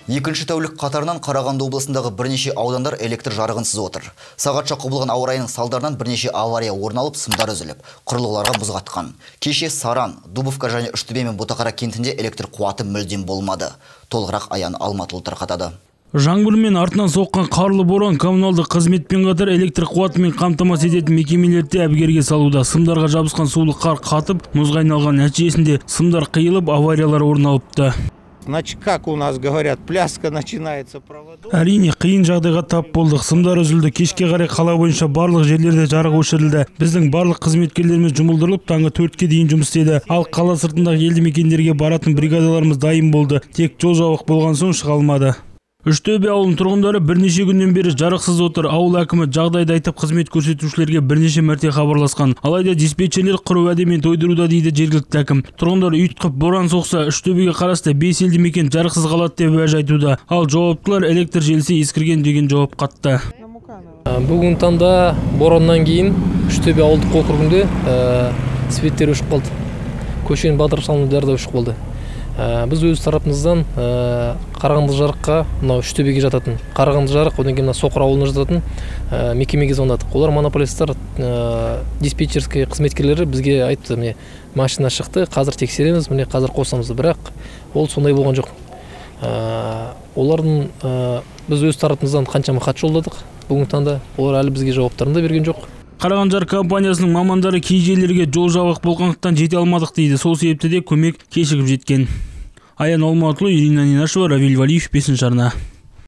Екінші тәулік қатарынан Қарағанды облысындағы бірнеше аудандар электр жарығынсыз отыр. Сағатша құбылған ауа райының салдарынан бірнеше авария орын алып, сымдар үзіліп, құрылғыларға мұз қатқан. Кеше Саран, Дубовка және Үштөбе мен Ботақара кентінде электр қуаты мүлдем болмады. Толығырақ Аян Алматұлы тарқатады. Жаңбыр мен артынан соққан қарлы боран коммуналдық қызметпен қатар электр қуатымен қамтамасыз ететін мекемелерді әбігерге салуда. Сымдарға жабысқан сулы қар қатып, мұзға айналған нәтижесінде сымдар қиылып, авариялар орын алыпты. Значит, как у нас говорят, пляска начинается проводов. Әрине, қиын жағдайға тап болдық. Сымдар үзілді. Кешке қарай қала бойынша барлық жерлерде жарық өшірілді. Біздің барлық қызметкерлеріміз жұмылдырылып, таңғы 4-ке дейін жұмыс істеді. Ал қала сыртындағы елді мекендерге баратын бригадаларымыз дайын болды. Тек жол жабық болған соң шыға алмады. Үштөбе ауылының тұрғындары бірнеше күннен бері жарықсыз отыр. Ауыл әкімі жағдайды айтып, қызмет көрсетушілерге бірнеше мәрте хабарласқан. Алайда диспетчерлер құр уәдемен тойдыруда дейді жергілікті әкім. Тұрғындар ұйтқып боран соқса, Үштөбеге қарасты 5 елді мекен жарықсыз қалады деп уәж айтуда. Ал жауаптылар электр желісі ескірген деген жауап қатты. Бүгін таңда бораннан кейін Үштөбе ауылдық округінде светтер өшіп қалды. Көшенің бағдар салынудары да өшіп қалды. Біз өз тарапымыздан Қарағанды жарыққа, мынау Үштөбеге жататын, Қарағанды жарық, одан кейін Соқыр ауылына жататын мекемеге звондадық. Олар монополисттар, диспетчерский қызметкерлері бізге айтты, міне машина шықты, қазір тексереміз, міне қазір қосамыз. Бірақ ол сондай болған жоқ. Олардың біз өз тарапымыздан қаншама хат жолдадық бүгінгі таңда, олар әлі бізге жауаптарын да берген жоқ. Қарағанды жарық компаниясының мамандары кей жерлерге жол жабық болғандықтан жете алмадық дейді. Сол себепті де көмек кешігіп жеткен. Аян Алматұлы, Ирина Нинашева, Равиль Валиев, 5-ші арна.